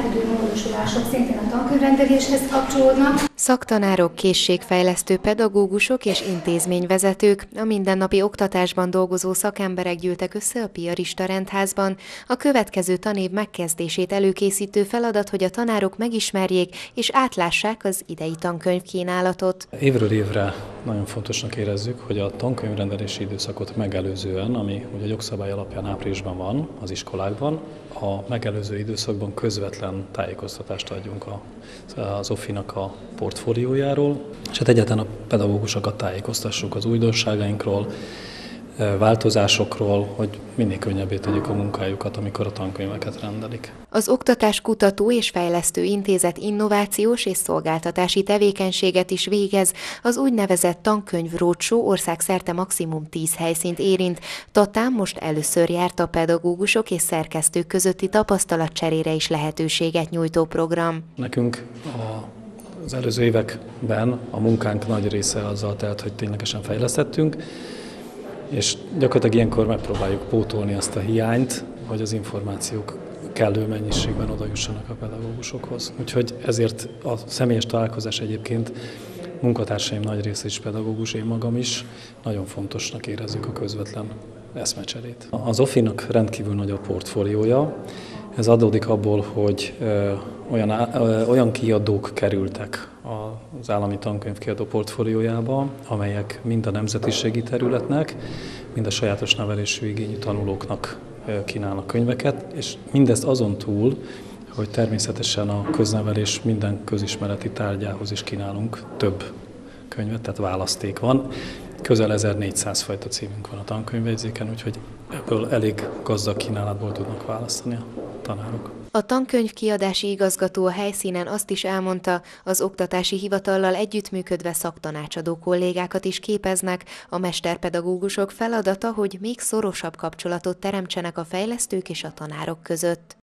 teendő módosulások szintén a tankönyvrendeléshez kapcsolódnak. Szaktanárok, készségfejlesztő pedagógusok és intézményvezetők, a mindennapi oktatásban dolgozó szakemberek gyűltek össze a Piarista rendházban. A következő tanév megkezdését előkészítő feladat, hogy a tanárok megismerjék és átlássák az idei tankönyvkínálatot. Évről évre nagyon fontosnak érezzük, hogy a tankönyvrendelési időszakot megelőzően, ami ugye a jogszabály alapján áprilisban van az iskolákban, a megelőző időszakban közvetlen tájékoztatást adjunk az OFI-nak a portfóliójáról, és hát egyáltalán a pedagógusokat tájékoztassuk az újdonságainkról, változásokról, hogy minél könnyebbé tegyük a munkájukat, amikor a tankönyveket rendelik. Az Oktatás Kutató és Fejlesztő Intézet innovációs és szolgáltatási tevékenységet is végez, az úgynevezett tankönyv roadshow országszerte maximum 10 helyszínt érint. Tatán most először járt a pedagógusok és szerkesztők közötti tapasztalatcserére is lehetőséget nyújtó program. Nekünk az előző években a munkánk nagy része azzal telt, hogy ténylegesen fejlesztettünk, és gyakorlatilag ilyenkor megpróbáljuk pótolni azt a hiányt, hogy az információk kellő mennyiségben odajussanak a pedagógusokhoz. Úgyhogy ezért a személyes találkozás egyébként munkatársaim nagy része is pedagógus, én magam is, nagyon fontosnak érezzük a közvetlen eszmecserét. Az OFI-nak rendkívül nagy a portfóliója. Ez adódik abból, hogy olyan kiadók kerültek az állami tankönyvkiadó portfóliójába, amelyek mind a nemzetiségi területnek, mind a sajátos nevelésű igényű tanulóknak kínálnak könyveket, és mindezt azon túl, hogy természetesen a köznevelés minden közismereti tárgyához is kínálunk több könyvet, tehát választék van. Közel 1400 fajta címünk van a tankönyvjegyzéken, úgyhogy ebből elég gazdag kínálatból tudnak választani a tanárok. A tankönyvkiadási igazgató a helyszínen azt is elmondta, az oktatási hivatallal együttműködve szaktanácsadó kollégákat is képeznek, a mesterpedagógusok feladata, hogy még szorosabb kapcsolatot teremtsenek a fejlesztők és a tanárok között.